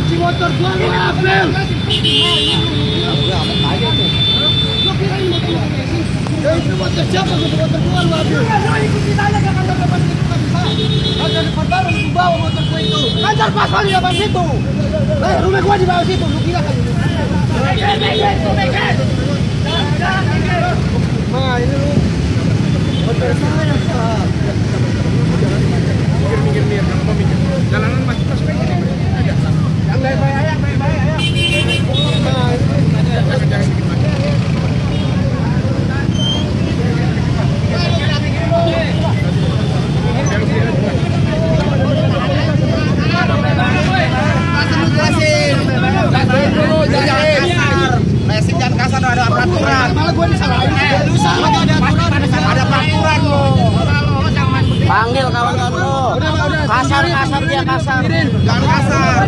Si motor gua lu ambil. Gua kira ini motor lu bensin. Itu motor siapa? Motor gua lu ambil. Ikutin aja ke kantor depan itu kan bisa. Kantor depan baru lu bawa motor gua itu. Kantor pasar di depan situ. Rumah gua di bawah situ. Lu kira kan? Nah, ini lu. Motor saya, Pak. Minggir, kamu mau minggir. Jalanan masih baik ini. Yang baik-baik aja, baik-baik aja. Jangan bikin macet. Jangan kasar, ada peraturan. Malah gue disalahin. Ada peraturan lo. Panggil kawan-kawan lo. Kasar dia kasar. Jangan kasar.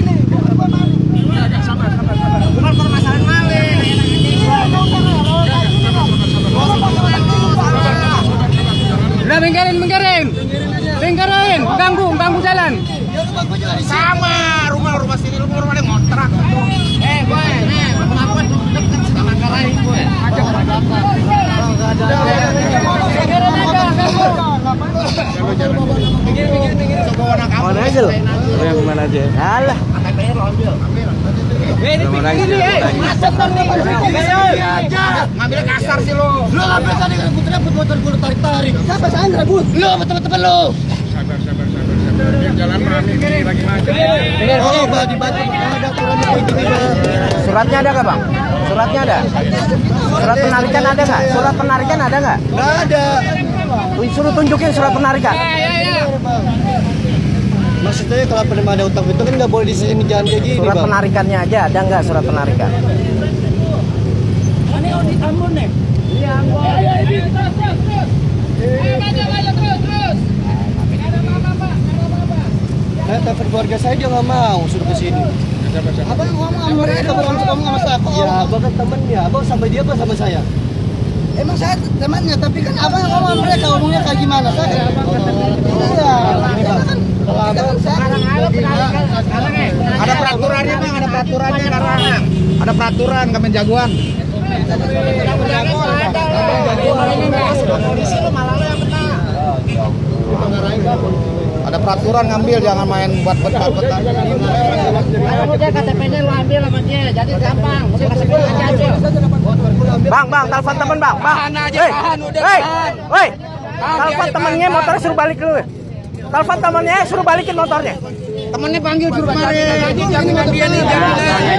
Sabar. Bukan permasalahan maling. Udah minggirin. Ganggu jalan. Sama rumah sini rumah yang ngontrak. Boy, kenapa deket sama karain gue? Mana aja lo? Yang mana aja? Alah. Ngambil kasar sih lo. Lo ngambil tadi kan gue teriak motor gue tarik. Siapa Sandra bud? Lo betul-betul lo. Sabar. Jalan rame lagi macet. Oh, dibantu ada aturannya kayak gini, Bang. Suratnya ada nggak, Bang? Suratnya ada? Surat penarikan ada nggak? Surat penarikan ada nggak? Nggak ada. Suruh tunjukin surat penarikan. Ya. Maksudnya kalau penerima ada utang itu kan nggak boleh di sini jalan kayak gini, surat Bang. Penarikannya aja ada nggak surat penarikan? Ini di Ambon nih. Iya, Ambon. Terus. Telepon keluarga saya dia nggak mau suruh ke sini. Abang ngomong sama mereka, ngomong sama siapa? Ya, abang kan temennya. Abang sama dia apa sama saya? Emang saya temannya, tapi kan abang ngomong sama mereka, ngomongnya kayak gimana? Saya iya. Ada peraturannya, Bang. Ada peraturannya sekarang. Ada peraturan Kemen Jagoan. Polisi lo malah lo yang kena. Ada peraturan ngambil, jangan main buat bet-bet. Kalau dia KTP-nya lo ambil sama dia, jadi gampang. Mesti kasih gue aja. Bang, telepon temen Bang. Hei. Telepon temennya motornya suruh balik dulu. Telepon temennya suruh balikin motornya. Temennya panggil suruh kemarin. Jangan dia nih, jangan.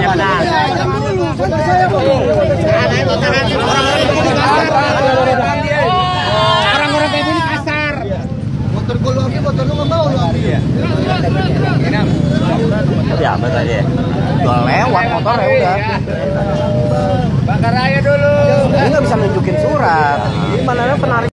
Orang-orang kayak gini kasar. Motor gue lu ambil, motor lu nggak mau lu ambil. Ya, betul aja. Jual lewat motor ya udah. Bakar aja dulu. Ini nggak bisa nunjukin surat. Gimana penarik?